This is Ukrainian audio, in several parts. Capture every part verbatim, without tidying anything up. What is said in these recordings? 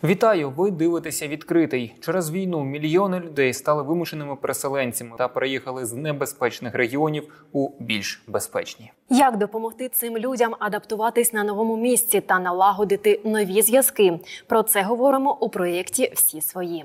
Вітаю! Ви дивитеся «Відкритий». Через війну мільйони людей стали вимушеними переселенцями та переїхали з небезпечних регіонів у більш безпечні. Як допомогти цим людям адаптуватись на новому місці та налагодити нові зв'язки? Про це говоримо у проєкті «Всі свої».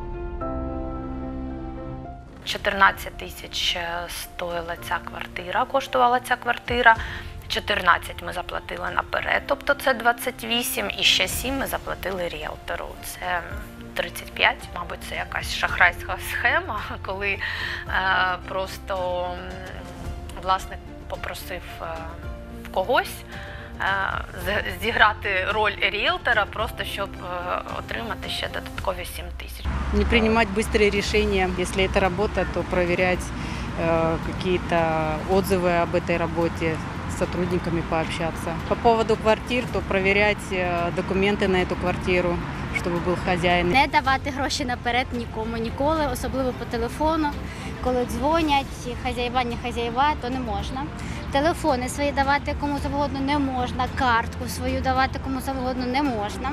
чотирнадцять тисяч стоїла ця квартира, коштувала ця квартира. чотирнадцять ми заплатили наперед, тобто це двадцять вісім, і ще сім ми заплатили ріелтору. Це тридцять п'ять, мабуть, це якась шахрайська схема, коли е, просто власник попросив е, когось е, зіграти роль ріелтора, просто щоб е, отримати ще додаткові сім тисяч. Не принимать быстрые решения, если это работа, то проверять э, какие-то отзывы об этой работе, с сотрудниками пообщаться. По поводу квартир, то проверять э, документы на эту квартиру, чтобы был хозяин. Не давати гроші наперед нікому, ніколи, особливо по телефону. Коли дзвонять, хазяїва, не хазяїва, то не можна. Телефони свої давати кому завгодно не можна, картку свою давати кому завгодно не можна.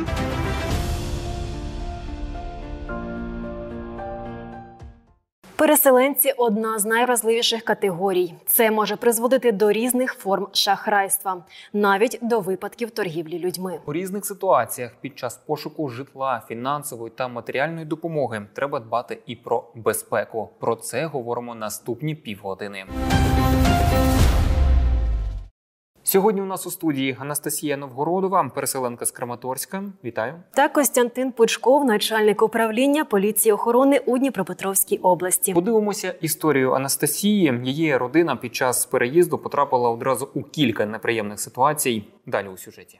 Переселенці – одна з найвразливіших категорій. Це може призводити до різних форм шахрайства, навіть до випадків торгівлі людьми. У різних ситуаціях під час пошуку житла, фінансової та матеріальної допомоги треба дбати і про безпеку. Про це говоримо наступні півгодини. Сьогодні у нас у студії Анастасія Новгородова, переселенка з Краматорська. Вітаю. Та Костянтин Пучков, начальник управління поліції охорони у Дніпропетровській області. Подивимося історію Анастасії. Її родина під час переїзду потрапила одразу у кілька неприємних ситуацій. Далі у сюжеті.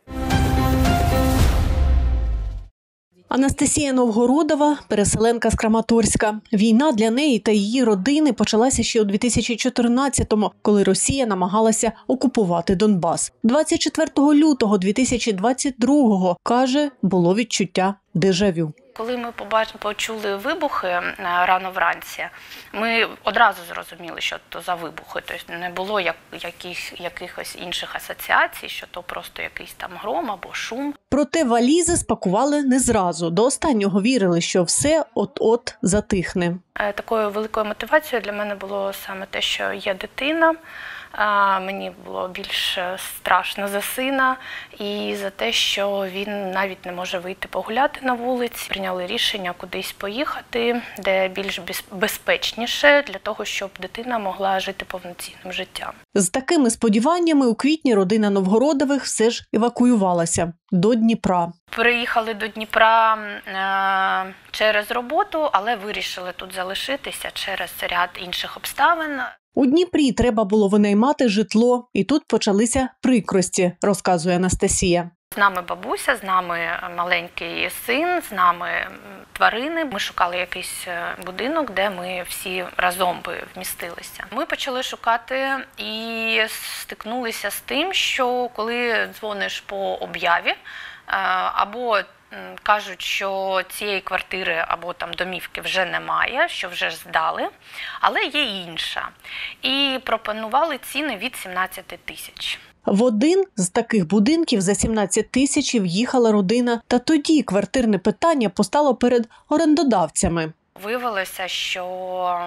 Анастасія Новгородова – переселенка з Краматорська. Війна для неї та її родини почалася ще у дві тисячі чотирнадцятому, коли Росія намагалася окупувати Донбас. двадцять четвертого лютого дві тисячі двадцять другого, каже, було відчуття дежавю. Коли ми побачили, почули вибухи рано вранці, ми одразу зрозуміли, що то за вибухи. Тобто не було як, яких, якихось інших асоціацій, що то просто якийсь там гром або шум. Проте валізи спакували не зразу. До останнього вірили, що все от-от затихне. Такою великою мотивацією для мене було саме те, що є дитина. Мені було більш страшно за сина і за те, що він навіть не може вийти погуляти на вулиці. Прийняли рішення кудись поїхати, де більш безпечніше, для того, щоб дитина могла жити повноцінним життям. З такими сподіваннями у квітні родина Новгородових все ж евакуювалася до Дніпра. Приїхали до Дніпра е, через роботу, але вирішили тут залишитися через ряд інших обставин. У Дніпрі треба було винаймати житло, і тут почалися прикрості, розказує Анастасія. З нами бабуся, з нами маленький син, з нами тварини. Ми шукали якийсь будинок, де ми всі разом би вмістилися. Ми почали шукати і стикнулися з тим, що коли дзвониш по об'яві, або кажуть, що цієї квартири або там домівки вже немає, що вже ж здали, але є інша. І пропонували ціни від сімнадцяти тисяч. В один з таких будинків за сімнадцять тисяч в'їхала родина, та тоді квартирне питання постало перед орендодавцями. Виявилося, що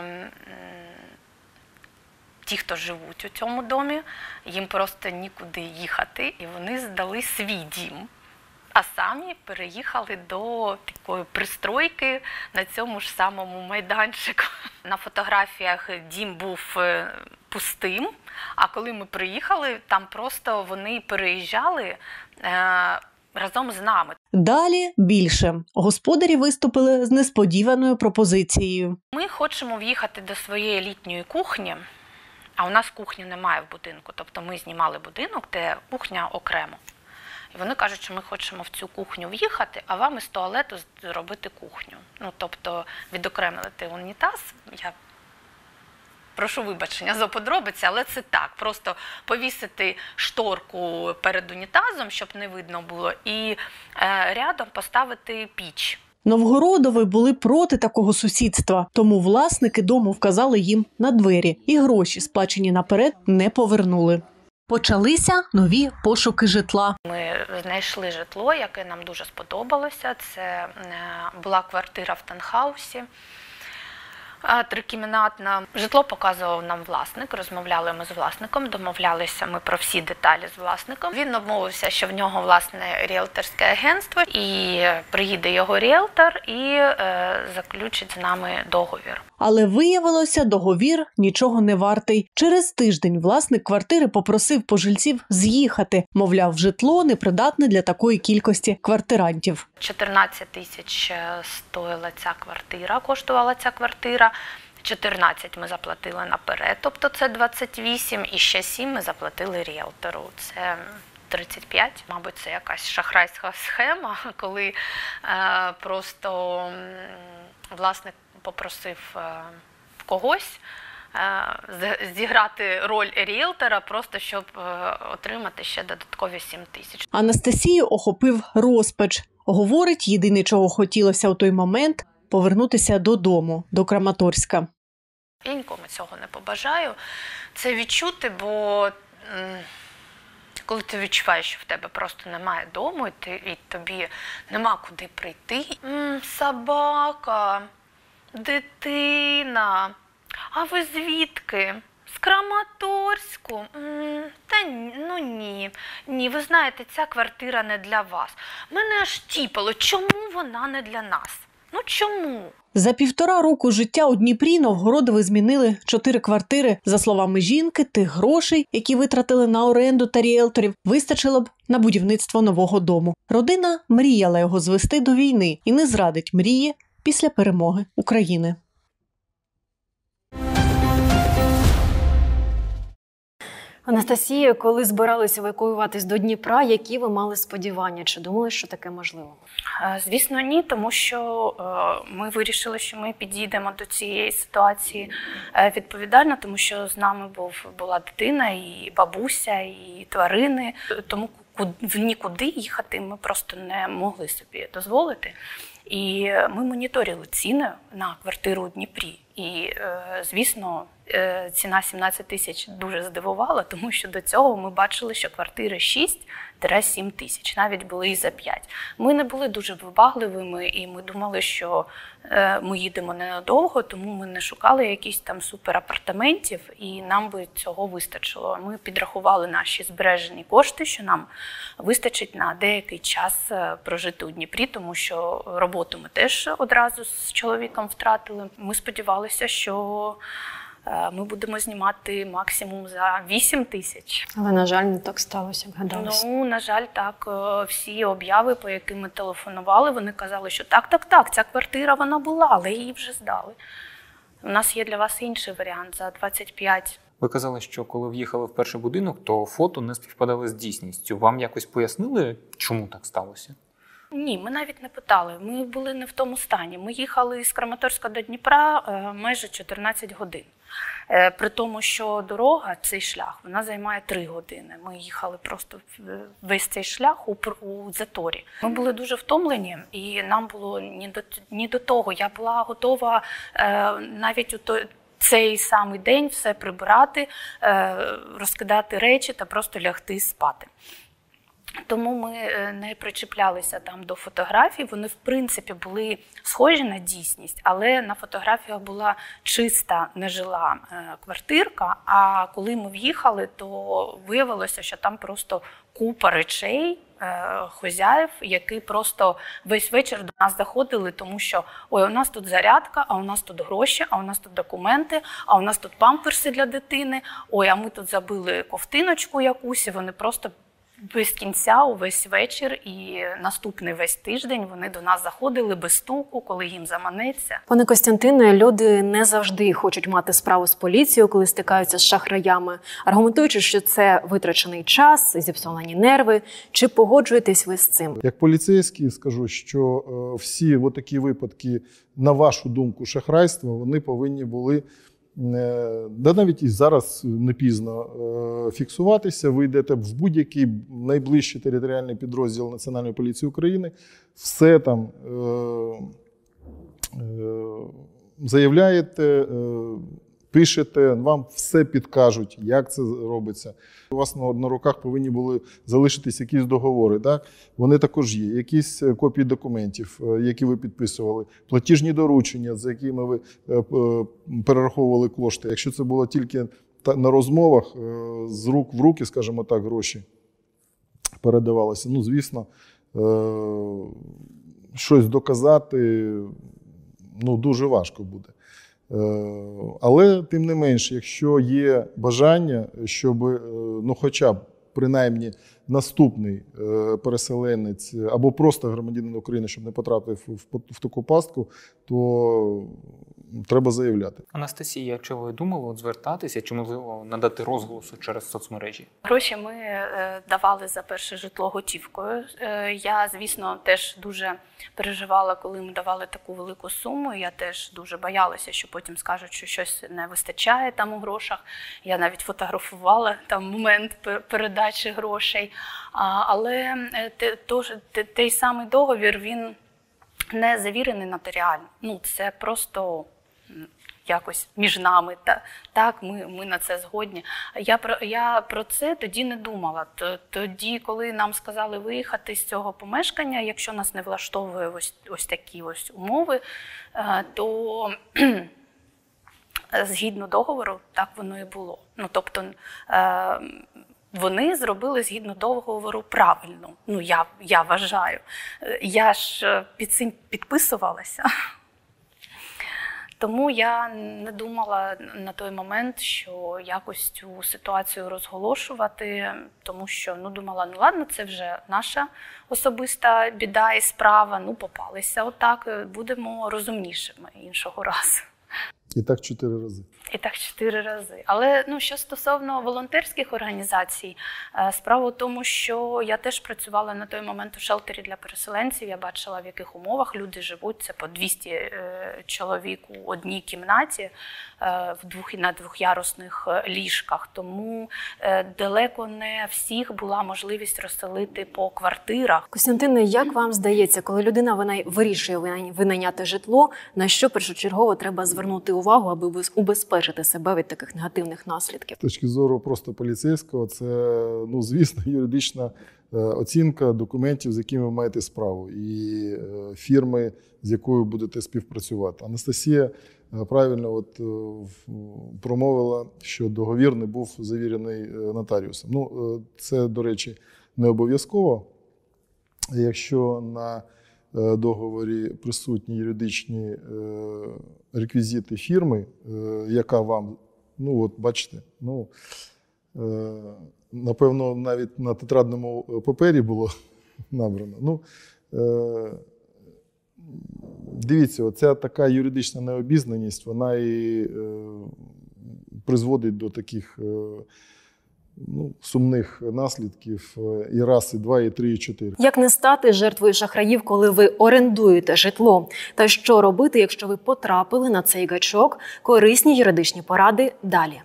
ті, хто живуть у цьому домі, їм просто нікуди їхати, і вони здали свій дім. А самі переїхали до такої пристройки на цьому ж самому майданчику. На фотографіях дім був пустим, а коли ми приїхали, там просто вони переїжджали е, разом з нами. Далі більше. Господарі виступили з несподіваною пропозицією. Ми хочемо в'їхати до своєї літньої кухні, а у нас кухні немає в будинку. Тобто ми знімали будинок, де кухня окремо. І вони кажуть, що ми хочемо в цю кухню в'їхати, а вам із туалету зробити кухню. Ну, тобто відокремити унітаз. Я прошу вибачення за подробиці, але це так. Просто повісити шторку перед унітазом, щоб не видно було, і е, рядом поставити піч. Новгородови були проти такого сусідства, тому власники дому вказали їм на двері і гроші, сплачені наперед, не повернули. Почалися нові пошуки житла. Ми знайшли житло, яке нам дуже сподобалося. Це була квартира в таунхаусі, трикімнатна. Житло показував нам власник, розмовляли ми з власником, домовлялися ми про всі деталі з власником. Він обмовився, що в нього власне ріелторське агентство, і приїде його ріелтор і е, заключить з нами договір. Але виявилося, договір нічого не вартий. Через тиждень власник квартири попросив пожильців з'їхати. Мовляв, житло непридатне для такої кількості квартирантів. чотирнадцять тисяч стоїла ця квартира, коштувала ця квартира. чотирнадцять ми заплатили наперед, тобто це двадцять вісім, і ще сім ми заплатили ріелтору. Це тридцять п'ять. Мабуть, це якась шахрайська схема, коли е, просто м, власник попросив е, когось е, зіграти роль ріелтора, просто щоб е, отримати ще додаткові сім тисяч. Анастасію охопив розпач. Говорить, єдине, чого хотілося у той момент – повернутися додому, до Краматорська. Я нікому цього не побажаю. Це відчути, бо м, коли ти відчуваєш, що в тебе просто немає дому, і, ти, і тобі нема куди прийти. М, собака, дитина, а ви звідки? З Краматорську? М, та ні, ну ні. Ні, ви знаєте, ця квартира не для вас. Мене аж тіпало, чому вона не для нас? Ну чому? За півтора року життя у Дніпрі Новгородови змінили чотири квартири. За словами жінки, тих грошей, які витратили на оренду та ріелторів, вистачило б на будівництво нового дому. Родина мріяла його звести до війни і не зрадить мрії після перемоги України. Анастасія, коли збиралися евакуюватись до Дніпра, які ви мали сподівання? Чи думали, що таке можливо? Звісно, ні, тому що ми вирішили, що ми підійдемо до цієї ситуації відповідально, тому що з нами був, була дитина, і бабуся, і тварини, тому нікуди їхати ми просто не могли собі дозволити. І ми моніторили ціни на квартиру у Дніпрі. І, звісно, ціна сімнадцять тисяч дуже здивувала, тому що до цього ми бачили, що квартири шість-сім тисяч, навіть були і за п'ять. Ми не були дуже вибагливими, і ми думали, що ми їдемо ненадовго, тому ми не шукали якісь там суперапартаментів, і нам би цього вистачило. Ми підрахували наші збережені кошти, що нам вистачить на деякий час прожити у Дніпрі, тому що роботу ми теж одразу з чоловіком втратили. Ми сподівалися, що ми будемо знімати максимум за вісім тисяч. Але, на жаль, не так сталося, як гадалося. Ну, на жаль, так. Всі обяви, по яким ми телефонували, вони казали, що так, так, так, ця квартира вона була, але її вже здали. У нас є для вас інший варіант за двадцять п'ять. Ви казали, що коли в'їхали в перший будинок, то фото не співпадали з дійсністю. Вам якось пояснили, чому так сталося? Ні, ми навіть не питали. Ми були не в тому стані. Ми їхали з Краматорська до Дніпра майже чотирнадцять годин. При тому, що дорога, цей шлях, вона займає три години. Ми їхали просто весь цей шлях у, у заторі. Ми були дуже втомлені, і нам було ні до, ні до того. Я була готова е, навіть у той, цей самий день все прибирати, е, розкидати речі та просто лягти спати. Тому ми не причіплялися там до фотографій, вони в принципі були схожі на дійсність, але на фотографіях була чиста нежила квартирка, а коли ми в'їхали, то виявилося, що там просто купа речей хазяїв, які просто весь вечір до нас заходили, тому що ой, у нас тут зарядка, а у нас тут гроші, а у нас тут документи, а у нас тут памперси для дитини, ой, а ми тут забили ковтиночку якусь, і вони просто без кінця увесь вечір і наступний весь тиждень вони до нас заходили без стуку, коли їм заманеться. Пане Костянтине, люди не завжди хочуть мати справу з поліцією, коли стикаються з шахраями, аргументуючи, що це витрачений час, зіпсовані нерви. Чи погоджуєтесь ви з цим? Як поліцейський скажу, що всі такі випадки, на вашу думку, шахрайства, вони повинні були да навіть і зараз не пізно фіксуватися. Ви йдете в будь-який найближчий територіальний підрозділ Національної поліції України, все там е, е, заявляєте, е, пишете, вам все підкажуть, як це робиться. У вас на, на руках повинні були залишитись якісь договори. Так? Вони також є. Якісь копії документів, які ви підписували, платіжні доручення, за якими ви перераховували кошти. Якщо це було тільки на розмовах, з рук в руки, скажімо так, гроші передавалися. Ну, звісно, щось доказати ну, дуже важко буде. Але, тим не менше, якщо є бажання, щоб, ну, хоча б, принаймні, наступний переселенець або просто громадянин України, щоб не потрапив в, в таку пастку, то треба заявляти. Анастасія, чи ви думали от звертатися, чи, можливо, надати розголосу через соцмережі? Гроші ми е, давали за перше житло готівкою. Е, я, звісно, теж дуже переживала, коли ми давали таку велику суму. Я теж дуже боялася, що потім скажуть, що щось не вистачає там у грошах. Я навіть фотографувала там момент передачі грошей. А, але те, те, той самий договір, він не завірений нотаріально. Ну, це просто якось між нами. Так, ми, ми на це згодні. Я про, я про це тоді не думала. Тоді, коли нам сказали виїхати з цього помешкання, якщо нас не влаштовує ось, ось такі ось умови, то згідно договору так воно і було. Ну, тобто, вони зробили згідно договору правильно. Ну, я, я вважаю. Я ж під цим підписувалася. Тому я не думала на той момент, що якось цю ситуацію розголошувати, тому що, ну, думала, ну ладно, це вже наша особиста біда і справа, ну, попалися отак, будемо розумнішими іншого разу. І так чотири рази. І так чотири рази. Але, ну, що стосовно волонтерських організацій, справа в тому, що я теж працювала на той момент у шелтері для переселенців, я бачила, в яких умовах люди живуть, це по двісті е, чоловік у одній кімнаті, е, в двох, на двохярусних ліжках, тому е, далеко не всіх була можливість розселити по квартирах. Костянтине, як вам здається, коли людина вона вирішує винайняти житло, на що першочергово треба звернути увагу, аби убезпечити себе від таких негативних наслідків? З точки зору просто поліцейського, це, ну, звісно, юридична оцінка документів, з якими ви маєте справу, і фірми, з якою будете співпрацювати. Анастасія правильно от промовила, що договір не був завірений нотаріусом. Ну, це, до речі, не обов'язково. Якщо на договорі присутні юридичні реквізити фірми, яка вам, ну от бачите, ну, напевно, навіть на тетрадному папері було набрано. Ну, дивіться, оця така юридична необізнаність, вона і призводить до таких, ну, сумних наслідків і раз, і два, і три, і чотири. Як не стати жертвою шахраїв, коли ви орендуєте житло? Та що робити, якщо ви потрапили на цей гачок? Корисні юридичні поради далі.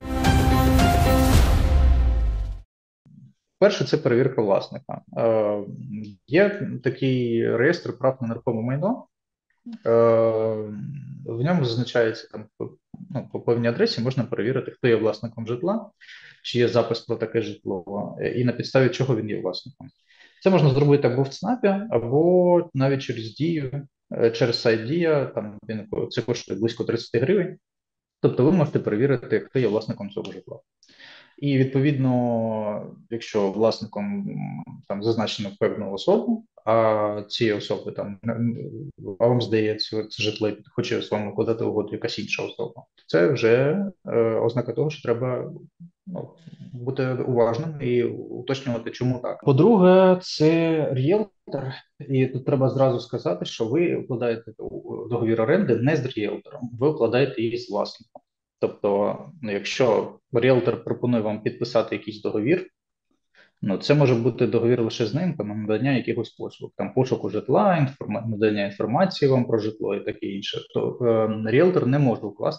Перше – це перевірка власника. Е, є такий реєстр прав на нерухоме майно. Е, в ньому зазначається, там, ну, по певній адресі можна перевірити, хто є власником житла, чи є запис про таке житло, і на підставі чого він є власником. Це можна зробити або в ЦНАПі, або навіть через Дію, через сайт Дія, там він, це коштує близько тридцять гривень. Тобто ви можете перевірити, хто є власником цього житла. І, відповідно, якщо власником там зазначено певну особу, а ці особи там, а вам здається, це житло хоче з вами укладати угоду якась інша особа, це вже е, ознака того, що треба, ну, бути уважним і уточнювати, чому так. По-друге, це ріелтор, і тут треба зразу сказати, що ви укладаєте договір оренди не з ріелтором, ви укладаєте її з власником. Тобто, ну, якщо ріелтор пропонує вам підписати якийсь договір, ну, це може бути договір лише з ним, там, надання якихось послуг, там, пошуку житла, інформа... надання інформації вам про житло і таке інше, то е, ріелтор не може укласти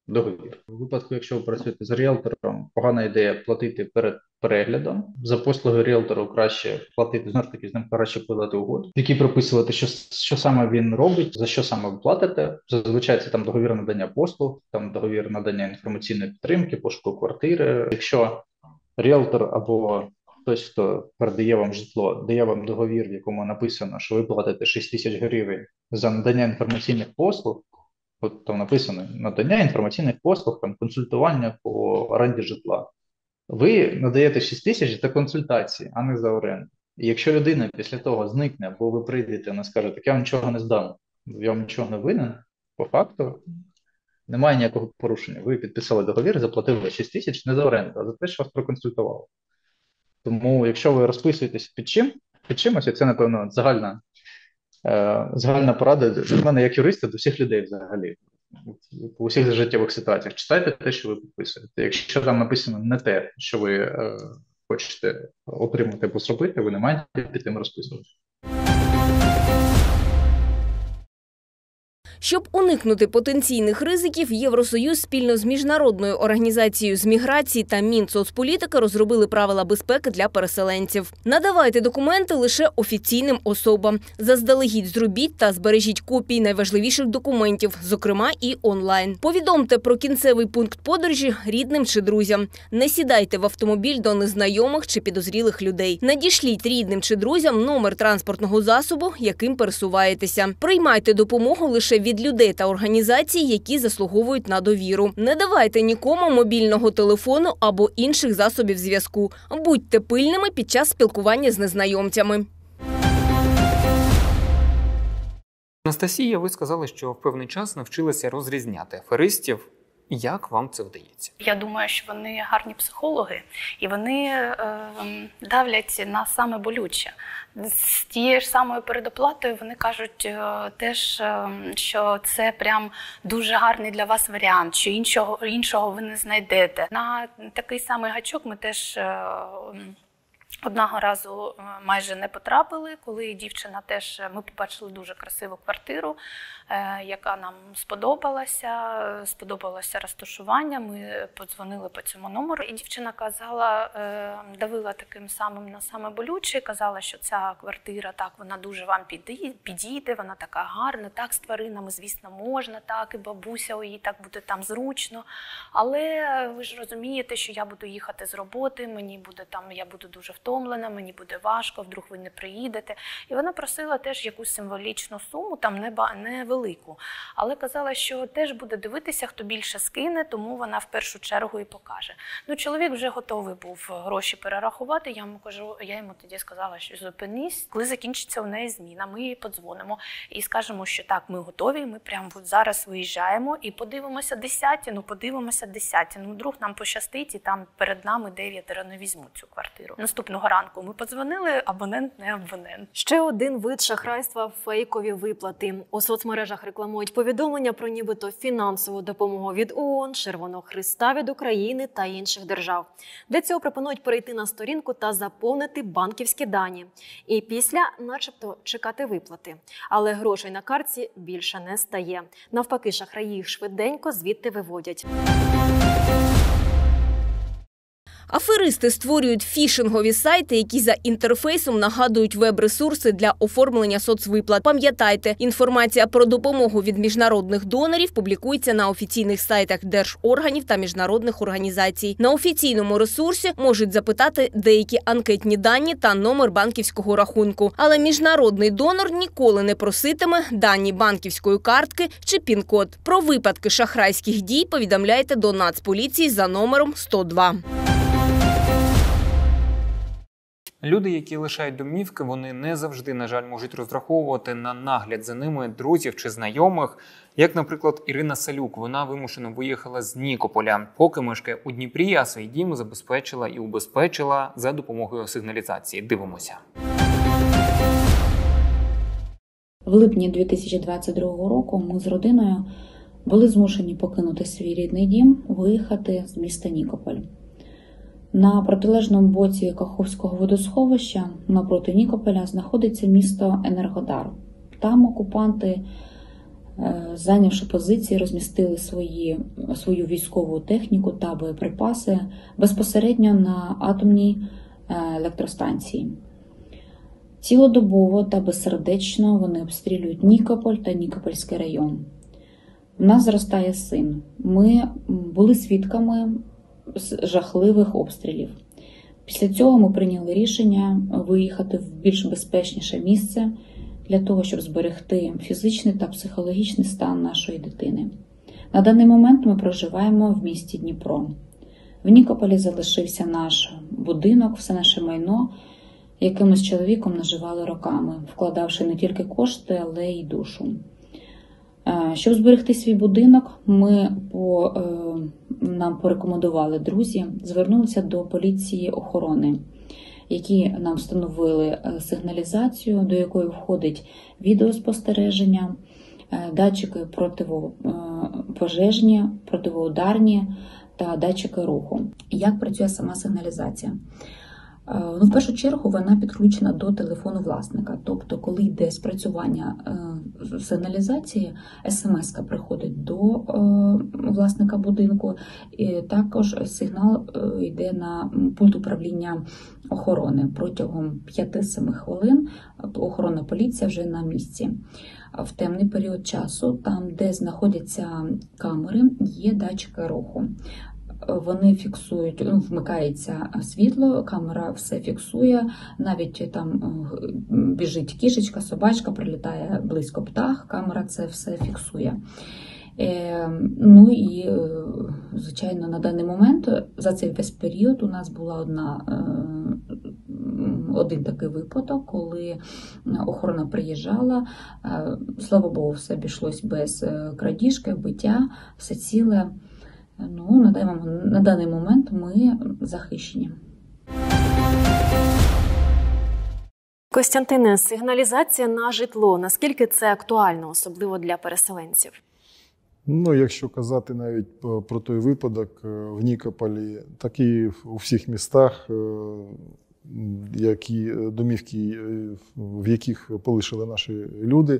договір. У випадку, якщо ви працюєте з ріелтором, погана ідея платити перед переглядом. За послуги ріелтору краще платити, знову ж таки, з ним краще подати угоду, в якій прописувати, що, що саме він робить, за що саме ви платите. Зазвичай це там договір надання послуг, там договір надання інформаційної підтримки, пошуку квартири. Якщо ріелтор або хтось, хто передає вам житло, дає вам договір, в якому написано, що ви платите шість тисяч гривень за надання інформаційних послуг, от там написано надання інформаційних послуг, там консультування по оренді житла. Ви надаєте шість тисяч за консультації, а не за оренду. І якщо людина після того зникне, або ви прийдете, вона скаже, так я вам нічого не здам, я вам нічого не винен, по факту немає ніякого порушення. Ви підписали договір, заплатили шість тисяч не за оренду, а за те, що вас проконсультували. Тому, якщо ви розписуєтесь під чим, під чимось, і це, напевно, загальна, е, загальна порада від мене як юриста до всіх людей взагалі. У всіх життєвих ситуаціях. Читайте те, що ви підписуєте. Якщо там написано не те, що ви е, хочете отримати або зробити, ви не маєте під тим розписувати. Щоб уникнути потенційних ризиків, Євросоюз спільно з Міжнародною організацією з міграції та Мінсоцполітики розробили правила безпеки для переселенців. Надавайте документи лише офіційним особам. Заздалегідь зробіть та збережіть копії найважливіших документів, зокрема і онлайн. Повідомте про кінцевий пункт подорожі рідним чи друзям. Не сідайте в автомобіль до незнайомих чи підозрілих людей. Надішліть рідним чи друзям номер транспортного засобу, яким пересуваєтеся. Приймайте допомогу лише від людей та організацій, які заслуговують на довіру. Не давайте нікому мобільного телефону або інших засобів зв'язку. Будьте пильними під час спілкування з незнайомцями. Анастасія, ви сказали, що в певний час навчилися розрізняти аферистів. Як вам це вдається? Я думаю, що вони гарні психологи, і вони е, давлять на саме болюче. З тією ж самою передоплатою вони кажуть е, теж, е, що це прям дуже гарний для вас варіант, що іншого, іншого ви не знайдете. На такий самий гачок ми теж е, одного разу майже не потрапили, коли дівчина теж, ми побачили дуже красиву квартиру, яка нам сподобалася, сподобалося розташування, ми подзвонили по цьому номеру, і дівчина казала, давила таким самим на саме болюче, казала, що ця квартира, так, вона дуже вам підійде, вона така гарна, так, з тваринами, звісно, можна, так, і бабуся у її так буде там зручно, але ви ж розумієте, що я буду їхати з роботи, мені буде там, я буду дуже втомлена, мені буде важко, вдруг ви не приїдете. І вона просила теж якусь символічну суму, там не, не велику, але казала, що теж буде дивитися, хто більше скине, тому вона в першу чергу і покаже. Ну, чоловік вже готовий був гроші перерахувати, я йому кажу, я йому тоді сказала, що зупинись, коли закінчиться у неї зміна, ми їй подзвонимо і скажемо, що так, ми готові, ми прямо зараз виїжджаємо і подивимося десяті, ну подивимося десяті, ну вдруг нам пощастить і там перед нами дев'ятеро не візьмуть цю квартиру. Наступного ранку ми подзвонили, абонент не абонент. Ще один вид шахрайства – фейкові виплати. У соцмережах рекламують повідомлення про нібито фінансову допомогу від ООН, Червоного Хреста від України та інших держав. Для цього пропонують перейти на сторінку та заповнити банківські дані. І після начебто чекати виплати. Але грошей на картці більше не стає. Навпаки, шахраї їх швиденько звідти виводять. Аферисти створюють фішингові сайти, які за інтерфейсом нагадують веб-ресурси для оформлення соцвиплат. Пам'ятайте, інформація про допомогу від міжнародних донорів публікується на офіційних сайтах держорганів та міжнародних організацій. На офіційному ресурсі можуть запитати деякі анкетні дані та номер банківського рахунку. Але міжнародний донор ніколи не проситиме дані банківської картки чи пін-код. Про випадки шахрайських дій повідомляйте до Нацполіції за номером сто два. Люди, які лишають домівки, вони не завжди, на жаль, можуть розраховувати на нагляд за ними друзів чи знайомих. Як, наприклад, Ірина Салюк. Вона вимушено виїхала з Нікополя. Поки мешкає у Дніпрі, а свій дім забезпечила і убезпечила за допомогою сигналізації. Дивимося. В липні дві тисячі двадцять другого року ми з родиною були змушені покинути свій рідний дім, виїхати з міста Нікополь. На протилежному боці Каховського водосховища, напроти Нікополя, знаходиться місто Енергодар. Там окупанти зайнявши позиції, розмістили свої, свою військову техніку та боєприпаси безпосередньо на атомній електростанції. Цілодобово та безсердечно вони обстрілюють Нікополь та Нікопольський район. У нас зростає син. Ми були свідками жахливих обстрілів. Після цього ми прийняли рішення виїхати в більш безпечніше місце для того, щоб зберегти фізичний та психологічний стан нашої дитини. На даний момент ми проживаємо в місті Дніпро. В Нікополі залишився наш будинок, все наше майно, яке ми з чоловіком наживали роками, вкладавши не тільки кошти, але й душу. Щоб зберегти свій будинок, ми по, нам порекомендували друзі, звернулися до поліції охорони, які нам встановили сигналізацію, до якої входить відеоспостереження, датчики протипожежні, протиударні та датчики руху. Як працює сама сигналізація? Ну, в першу чергу вона підключена до телефону власника. Тобто, коли йде спрацювання сигналізації, смс-ка приходить до власника будинку, і також сигнал йде на пульт управління охорони. Протягом п'ять-сім хвилин охоронна поліція вже на місці. В темний період часу, там, де знаходяться камери, є датчики руху. Вони фіксують, ну, вмикається світло, камера все фіксує, навіть там біжить кішечка, собачка, прилітає близько птах, камера це все фіксує. Е, ну і, звичайно, на даний момент, за цей весь період у нас була одна, е, один такий випадок, коли охорона приїжджала, е, слава Богу, все обійшлось без крадіжки, биття, все ціле. Ну, на даний момент, на даний момент ми захищені. Костянтине, сигналізація на житло. Наскільки це актуально, особливо для переселенців? Ну, якщо казати навіть про той випадок в Нікополі, так і у всіх містах, які домівки, в яких полишили наші люди,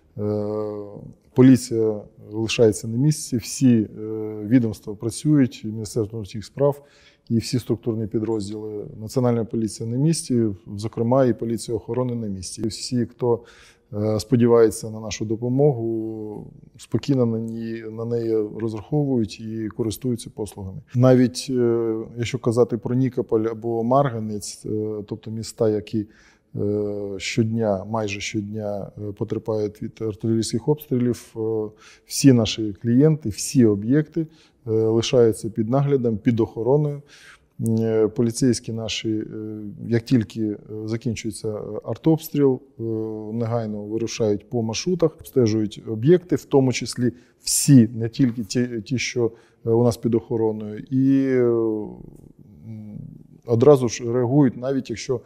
поліція лишається на місці, всі відомства працюють, Міністерство внутрішніх справ і всі структурні підрозділи. Національна поліція на місці, зокрема і поліція охорони на місці. І всі, хто сподівається на нашу допомогу, спокійно на неї, на неї розраховують і користуються послугами. Навіть якщо казати про Нікополь або Марганець, тобто міста, які щодня, майже щодня потерпають від артилерійських обстрілів, всі наші клієнти, всі об'єкти лишаються під наглядом, під охороною. Поліцейські наші, як тільки закінчується артобстріл, негайно вирушають по маршрутах, обстежують об'єкти, в тому числі всі, не тільки ті, ті, що у нас під охороною, і одразу ж реагують, навіть якщо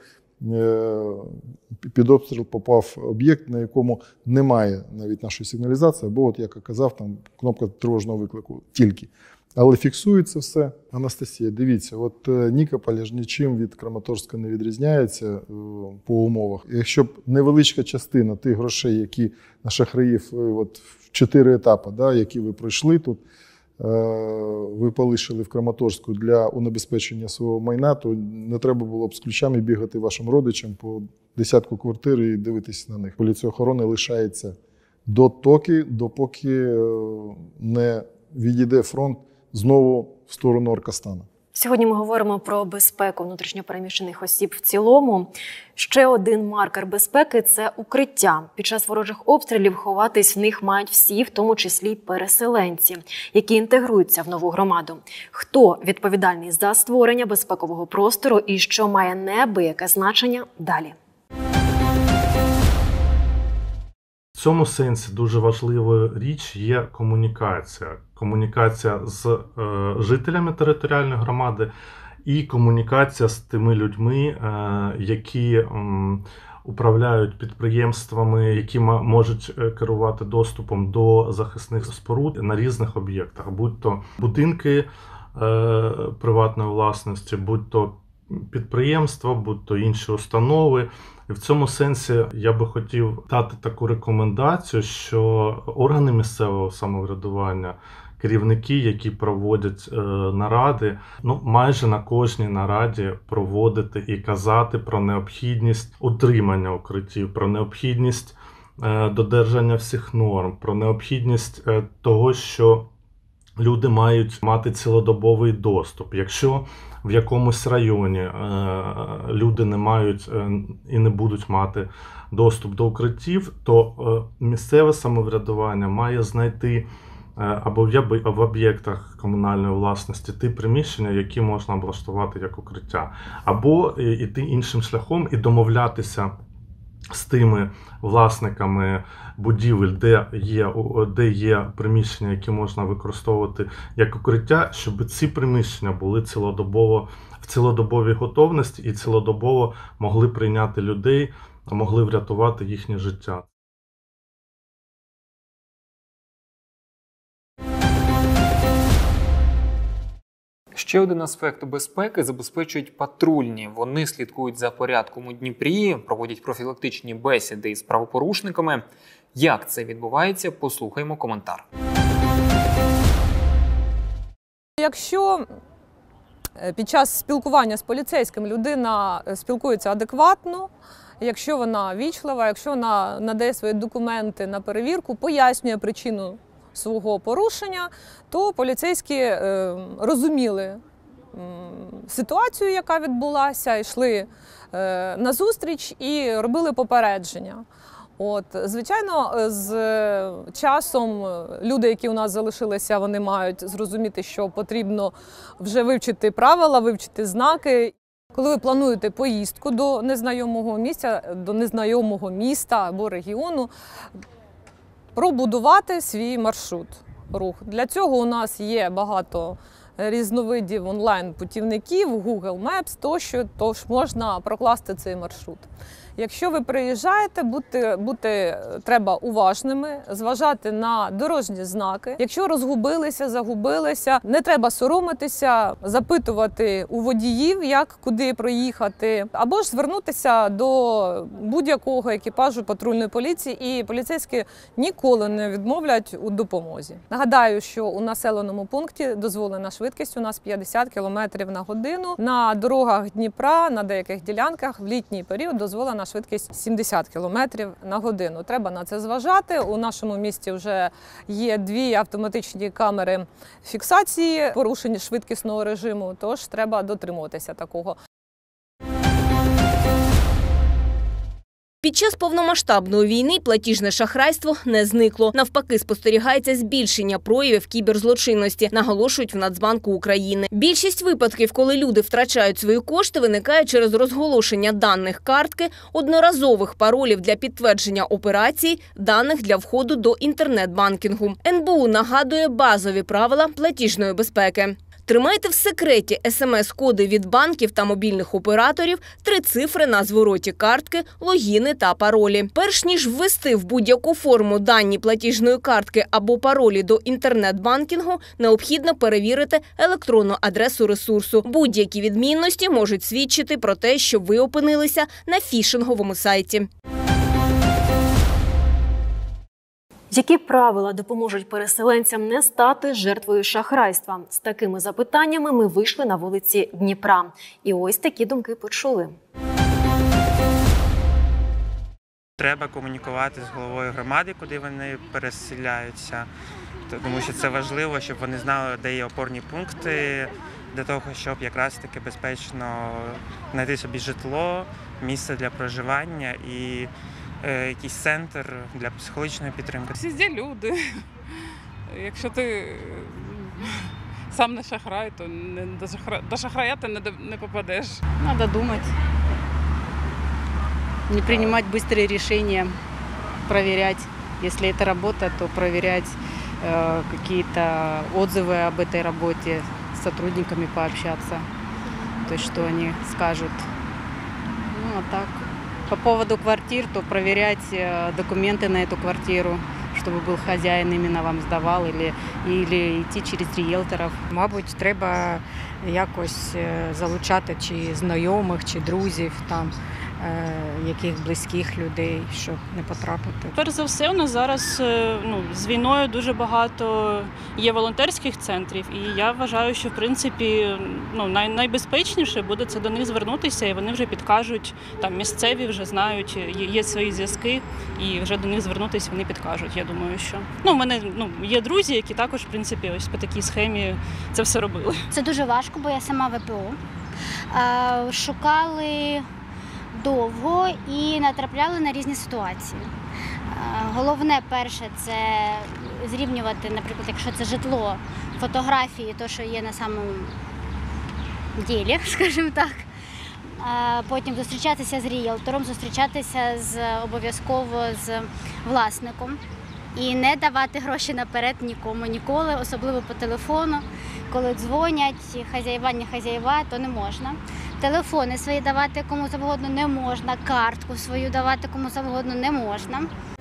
під обстріл попав об'єкт, на якому немає навіть нашої сигналізації, або, от, як я казав, там кнопка тривожного виклику тільки. Але фіксується все. Анастасія, дивіться, от Нікополь ж нічим від Краматорська не відрізняється по умовах. Якщо б невеличка частина тих грошей, які на шахраїв от, в чотири етапи, да, які ви пройшли тут, ви полишили в Краматорську для унебезпечення свого майна, то не треба було б з ключами бігати вашим родичам по десятку квартир і дивитися на них. Поліція охорони лишається дотоки, допоки не відійде фронт знову в сторону Оркостану. Сьогодні ми говоримо про безпеку внутрішньопереміщених осіб в цілому. Ще один маркер безпеки – це укриття. Під час ворожих обстрілів ховатись в них мають всі, в тому числі й переселенці, які інтегруються в нову громаду. Хто відповідальний за створення безпекового простору і що має неабияке значення далі? В цьому сенсі дуже важливою річ є комунікація. Комунікація з е, жителями територіальної громади і комунікація з тими людьми, е, які е, управляють підприємствами, які можуть керувати доступом до захисних споруд на різних об'єктах, будь-то будинки е, приватної власності, будь-то підприємства, будь-то інші установи, І в цьому сенсі я би хотів дати таку рекомендацію, що органи місцевого самоврядування, керівники, які проводять е, наради, ну майже на кожній нараді проводити і казати про необхідність утримання укриттів, про необхідність е, додержання всіх норм, про необхідність е, того, що люди мають мати цілодобовий доступ. Якщо в якомусь районі е, люди не мають е, і не будуть мати доступ до укриттів, то е, місцеве самоврядування має знайти або в об'єктах комунальної власності ті приміщення, які можна облаштувати як укриття. Або йти іншим шляхом і домовлятися з тими власниками будівель, де є, де є приміщення, які можна використовувати як укриття, щоб ці приміщення були цілодобово, в цілодобовій готовності і цілодобово могли прийняти людей, могли врятувати їхнє життя. Ще один аспект безпеки забезпечують патрульні. Вони слідкують за порядком у Дніпрі, проводять профілактичні бесіди із правопорушниками. Як це відбувається, послухаємо коментар. Якщо під час спілкування з поліцейським людина спілкується адекватно, якщо вона вічлива, якщо вона надає свої документи на перевірку, пояснює причину свого порушення, то поліцейські е, розуміли е, ситуацію, яка відбулася, йшли е, на зустріч і робили попередження. От, звичайно, з часом люди, які у нас залишилися, вони мають зрозуміти, що потрібно вже вивчити правила, вивчити знаки. Коли ви плануєте поїздку до незнайомого місця, до незнайомого міста або регіону, пробудувати свій маршрут рух. Для цього у нас є багато різновидів онлайн-путівників, Google Maps тощо, тож можна прокласти цей маршрут. Якщо ви приїжджаєте, бути, бути треба уважними, зважати на дорожні знаки. Якщо розгубилися, загубилися, не треба соромитися, запитувати у водіїв, як, куди проїхати, або ж звернутися до будь-якого екіпажу патрульної поліції, і поліцейські ніколи не відмовлять у допомозі. Нагадаю, що у населеному пункті дозволена швидкість у нас п'ятдесят кілометрів на годину. На дорогах Дніпра, на деяких ділянках в літній період дозволена швидкість сімдесят кілометрів на годину. Треба на це зважати. У нашому місті вже є дві автоматичні камери фіксації порушень швидкісного режиму, тож треба дотримуватися такого. Під час повномасштабної війни платіжне шахрайство не зникло. Навпаки, спостерігається збільшення проявів кіберзлочинності, наголошують в Нацбанку України. Більшість випадків, коли люди втрачають свої кошти, виникає через розголошення даних картки, одноразових паролів для підтвердження операцій, даних для входу до інтернет-банкінгу. ен бе у нагадує базові правила платіжної безпеки. Тримайте в секреті ес ем ес-коди від банків та мобільних операторів, три цифри на звороті картки, логіни та паролі. Перш ніж ввести в будь-яку форму дані платіжної картки або паролі до інтернет-банкінгу, необхідно перевірити електронну адресу ресурсу. Будь-які відмінності можуть свідчити про те, що ви опинилися на фішинговому сайті. Які правила допоможуть переселенцям не стати жертвою шахрайства? З такими запитаннями ми вийшли на вулиці Дніпра. І ось такі думки почули. Треба комунікувати з головою громади, куди вони переселяються, тому що це важливо, щоб вони знали, де є опорні пункти, для того, щоб якраз таки безпечно знайти собі житло, місце для проживання і якийсь центр для психологічної підтримки. Всі люди. Якщо ти сам не шахрай, то не, до, шахра... до шахрая ти не, не попадеш. Надо думать. Не принимать быстрые решения, проверять. Если это работа, то проверять э, какие-то отзывы об этой работе, с сотрудниками пообщаться. То есть, что они скажут. Ну, а так. По поводу квартир, то проверять документы на эту квартиру, чтобы был хозяин, именно вам сдавал, или, или йти через ріелторів. Мабуть, треба якось залучати чи знайомих, чи друзів, там, яких близьких людей, щоб не потрапити. Перш за все, у нас зараз ну, з війною дуже багато є волонтерських центрів, і я вважаю, що в принципі ну, най- найбезпечніше буде це до них звернутися, і вони вже підкажуть, там місцеві вже знають, є, є свої зв'язки, і вже до них звернутися вони підкажуть. Я думаю, що ну, у мене ну, є друзі, які також в принципі ось по такій схемі це все робили. Це дуже важко, бо я сама ВПО. Е, шукали довго і натрапляли на різні ситуації. Головне, перше, це зрівнювати, наприклад, якщо це житло, фотографії, то, що є на самому ділі, скажімо так. Потім зустрічатися з ріелтором, зустрічатися з, обов'язково з власником. І не давати гроші наперед нікому, ніколи, особливо по телефону. Коли дзвонять, хазяєва, не хазяєва, то не можна. Телефони свої давати кому завгодно не можна, картку свою давати кому завгодно не можна.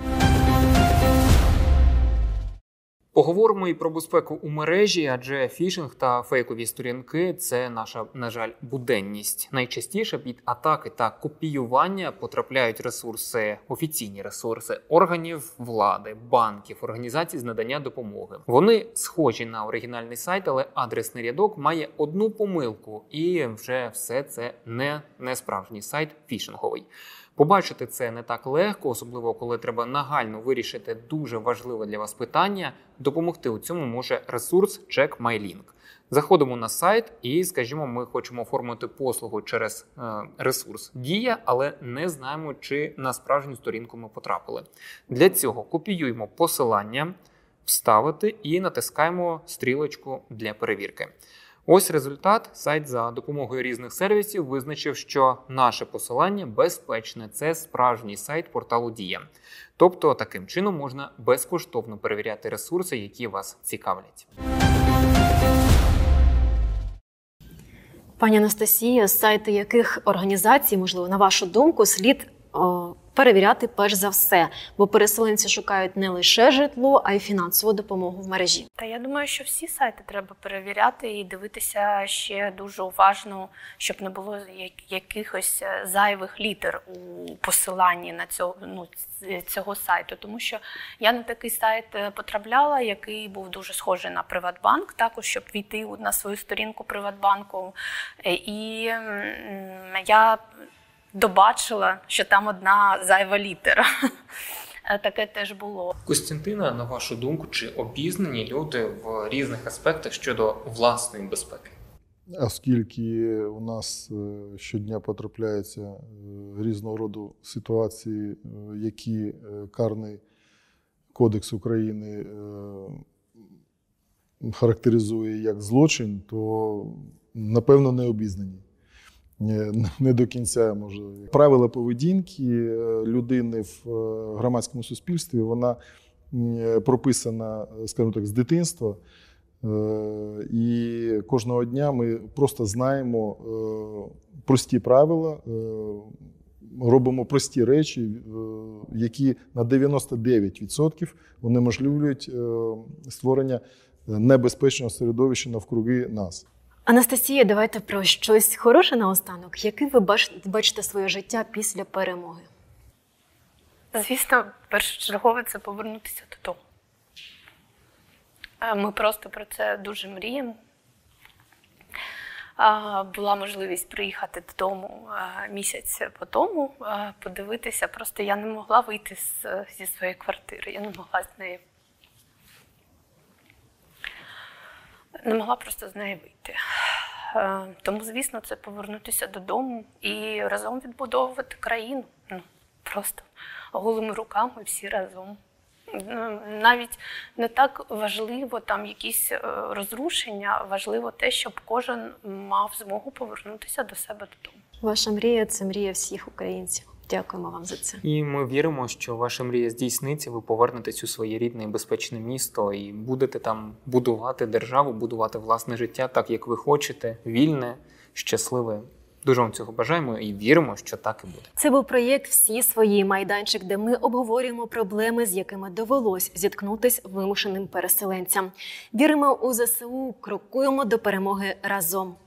Поговоримо і про безпеку у мережі, адже фішинг та фейкові сторінки – це наша, на жаль, буденність. Найчастіше під атаки та копіювання потрапляють ресурси, офіційні ресурси органів влади, банків, організацій з надання допомоги. Вони схожі на оригінальний сайт, але адресний рядок має одну помилку, і вже все це не, не справжній сайт фішинговий. Побачити це не так легко, особливо коли треба нагально вирішити дуже важливе для вас питання. Допомогти у цьому може ресурс Check My Link. Заходимо на сайт і, скажімо, ми хочемо оформити послугу через е, ресурс Дія, але не знаємо, чи на справжню сторінку ми потрапили. Для цього копіюємо посилання, вставити і натискаємо стрілочку для перевірки. Ось результат. Сайт за допомогою різних сервісів визначив, що наше посилання безпечне. Це справжній сайт порталу Дія. Тобто, таким чином можна безкоштовно перевіряти ресурси, які вас цікавлять. Пані Анастасія, сайти яких організацій, можливо, на вашу думку, слід о, перевіряти перш за все? Бо переселенці шукають не лише житло, а й фінансову допомогу в мережі. Та я думаю, що всі сайти треба перевіряти і дивитися ще дуже уважно, щоб не було якихось зайвих літер у посиланні на цього, ну, цього сайту. Тому що я на такий сайт потрапляла, який був дуже схожий на Приватбанк, також, щоб війти на свою сторінку Приватбанку. І я добачила, що там одна зайва літера. Таке теж було. Костянтина, на вашу думку, чи обізнані люди в різних аспектах щодо власної безпеки? Оскільки у нас щодня потрапляються різного роду ситуації, які Карний кодекс України характеризує як злочин, то, напевно, не обізнані. Не до кінця, може. Правила поведінки людини в громадському суспільстві, вона прописана, скажімо так, з дитинства. І кожного дня ми просто знаємо прості правила, робимо прості речі, які на дев'яносто дев'ять відсотків унеможливлюють створення небезпечного середовища навкруги нас. Анастасія, давайте про щось хороше наостанок. Яким ви бачите своє життя після перемоги? Звісно, першочергове це повернутися додому. Ми просто про це дуже мріємо. Була можливість приїхати додому місяць по тому, подивитися. Просто я не могла вийти зі своєї квартири, я не могла з неї. Не могла просто з неї вийти. Тому, звісно, це повернутися додому і разом відбудовувати країну. Ну, просто голими руками всі разом. Навіть не так важливо там якісь розрушення, важливо те, щоб кожен мав змогу повернутися до себе додому. Ваша мрія – це мрія всіх українців. Дякуємо вам за це. І ми віримо, що ваша мрія здійсниться, ви повернетесь у своє рідне і безпечне місто і будете там будувати державу, будувати власне життя так, як ви хочете, вільне, щасливе. Дуже вам цього бажаємо і віримо, що так і буде. Це був проєкт «Всі свої», майданчик, де ми обговорюємо проблеми, з якими довелось зіткнутись вимушеним переселенцям. Віримо у ЗСУ, крокуємо до перемоги разом.